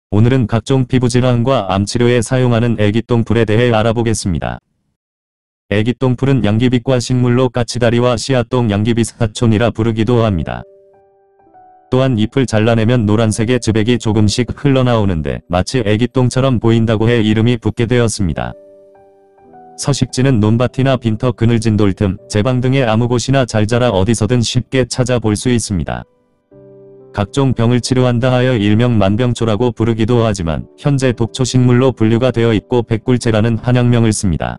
오늘은 각종 피부질환과 암치료에 사용하는 애기똥풀에 대해 알아보겠습니다. 애기똥풀은 양귀비과 식물로 까치다리와 씨앗똥 양귀비사촌이라 부르기도 합니다. 또한 잎을 잘라내면 노란색의 즙액이 조금씩 흘러나오는데 마치 애기똥처럼 보인다고 해 이름이 붙게 되었습니다. 서식지는 논밭이나 빈터 그늘진 돌틈, 제방 등의 아무 곳이나 잘 자라 어디서든 쉽게 찾아볼 수 있습니다. 각종 병을 치료한다 하여 일명 만병초라고 부르기도 하지만 현재 독초식물로 분류가 되어 있고 백굴제라는 한약명을 씁니다.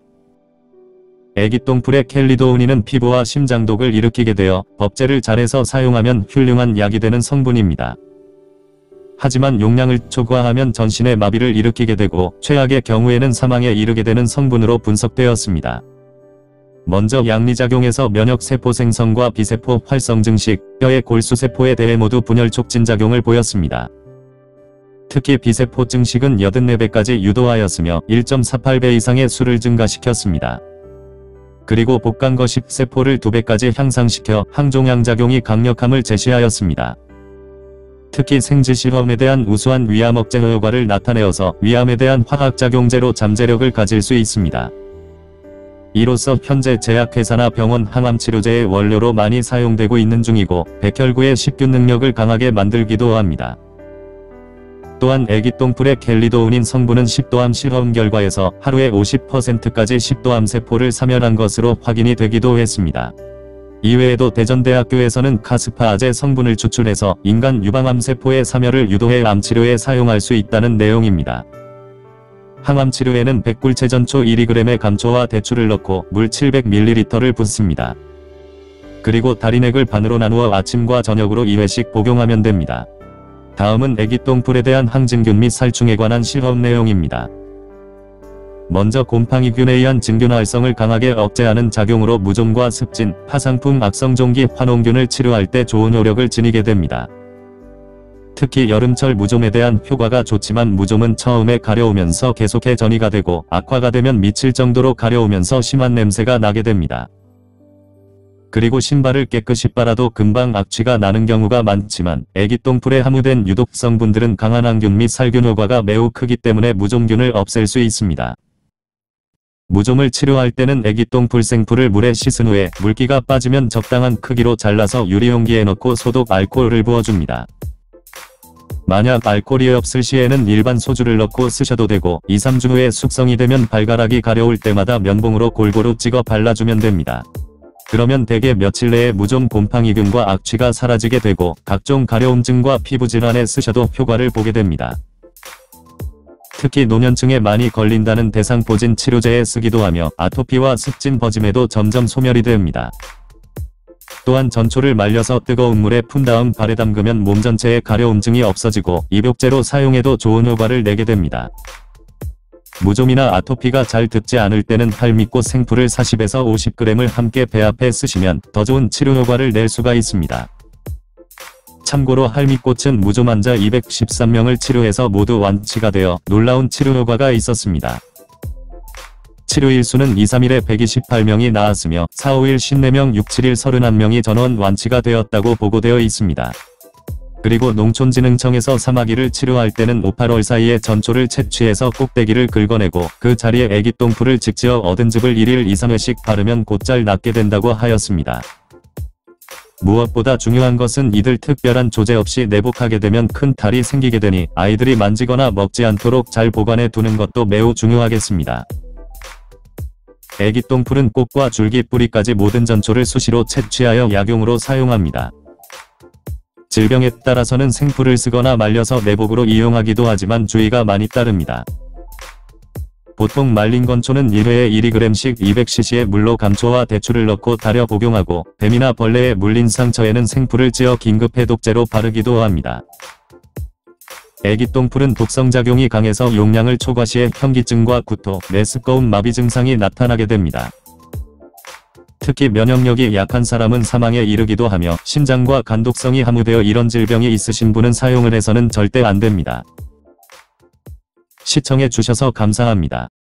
애기똥풀의 켈리도우닌은 피부와 심장독을 일으키게 되어 법제를 잘해서 사용하면 훌륭한 약이 되는 성분입니다. 하지만 용량을 초과하면 전신의 마비를 일으키게 되고 최악의 경우에는 사망에 이르게 되는 성분으로 분석되었습니다. 먼저 양리작용에서 면역세포 생성과 비세포 활성 증식, 뼈의 골수세포에 대해 모두 분열 촉진 작용을 보였습니다. 특히 비세포 증식은 84배까지 유도하였으며 1.48배 이상의 수를 증가시켰습니다. 그리고 복강거식 세포를 2배까지 향상시켜 항종양작용이 강력함을 제시하였습니다. 특히 생쥐실험에 대한 우수한 위암 억제 효과를 나타내어서 위암에 대한 화학작용제로 잠재력을 가질 수 있습니다. 이로써 현재 제약회사나 병원 항암치료제의 원료로 많이 사용되고 있는 중이고 백혈구의 식균 능력을 강하게 만들기도 합니다. 또한 애기똥풀의 켈리도우닌 성분은 10도암 실험 결과에서 하루에 50%까지 10도암 세포를 사멸한 것으로 확인이 되기도 했습니다. 이외에도 대전대학교에서는 카스파아제 성분을 추출해서 인간 유방암 세포의 사멸을 유도해 암치료에 사용할 수 있다는 내용입니다. 항암치료에는 백굴제 전초 1g의 감초와 대추를 넣고 물 700ml를 붓습니다. 그리고 다리넥을 반으로 나누어 아침과 저녁으로 2회씩 복용하면 됩니다. 다음은 애기똥풀에 대한 항진균 및 살충에 관한 실험 내용입니다. 먼저 곰팡이균에 의한 진균 활성을 강하게 억제하는 작용으로 무좀과 습진, 파상풍 악성종기 환원균을 치료할 때 좋은 효력을 지니게 됩니다. 특히 여름철 무좀에 대한 효과가 좋지만 무좀은 처음에 가려우면서 계속해 전이가 되고 악화가 되면 미칠 정도로 가려우면서 심한 냄새가 나게 됩니다. 그리고 신발을 깨끗이 빨아도 금방 악취가 나는 경우가 많지만 애기똥풀에 함유된 유독 성분들은 강한 항균 및 살균 효과가 매우 크기 때문에 무좀균을 없앨 수 있습니다. 무좀을 치료할 때는 애기똥풀 생풀을 물에 씻은 후에 물기가 빠지면 적당한 크기로 잘라서 유리용기에 넣고 소독 알코올을 부어줍니다. 만약 알코올이 없을 시에는 일반 소주를 넣고 쓰셔도 되고 2-3주 후에 숙성이 되면 발가락이 가려울 때마다 면봉으로 골고루 찍어 발라주면 됩니다. 그러면 대개 며칠 내에 무좀 곰팡이균과 악취가 사라지게 되고 각종 가려움증과 피부질환에 쓰셔도 효과를 보게 됩니다. 특히 노년층에 많이 걸린다는 대상포진 치료제에 쓰기도 하며 아토피와 습진 버짐에도 점점 소멸이 됩니다. 또한 전초를 말려서 뜨거운 물에 푼 다음 발에 담그면 몸 전체에 가려움증이 없어지고 입욕제로 사용해도 좋은 효과를 내게 됩니다. 무좀이나 아토피가 잘 듣지 않을 때는 할미꽃 생풀을 40에서 50g을 함께 배합해 쓰시면 더 좋은 치료 효과를 낼 수가 있습니다. 참고로 할미꽃은 무좀 환자 213명을 치료해서 모두 완치가 되어 놀라운 치료 효과가 있었습니다. 치료일 수는 2-3일에 128명이 나았으며 4-5일 54명, 6-7일 31명이 전원 완치가 되었다고 보고되어 있습니다. 그리고 농촌진흥청에서 사마귀를 치료할 때는 5-8월 사이에 전초를 채취해서 꼭대기를 긁어내고 그 자리에 애기똥풀을 직지어 얻은 즙을 1일 2-3회씩 바르면 곧잘 낫게 된다고 하였습니다. 무엇보다 중요한 것은 이들 특별한 조제 없이 내복하게 되면 큰 탈이 생기게 되니 아이들이 만지거나 먹지 않도록 잘 보관해 두는 것도 매우 중요하겠습니다. 애기똥풀은 꽃과 줄기 뿌리까지 모든 전초를 수시로 채취하여 약용으로 사용합니다. 질병에 따라서는 생풀을 쓰거나 말려서 내복으로 이용하기도 하지만 주의가 많이 따릅니다. 보통 말린 건초는 1회에 1g씩 200cc의 물로 감초와 대추를 넣고 달여 복용하고 뱀이나 벌레에 물린 상처에는 생풀을 찧어 긴급 해독제로 바르기도 합니다. 애기똥풀은 독성작용이 강해서 용량을 초과 시에 현기증과 구토, 메스꺼움 마비 증상이 나타나게 됩니다. 특히 면역력이 약한 사람은 사망에 이르기도 하며 심장과 간독성이 함유되어 이런 질병이 있으신 분은 사용을 해서는 절대 안 됩니다. 시청해 주셔서 감사합니다.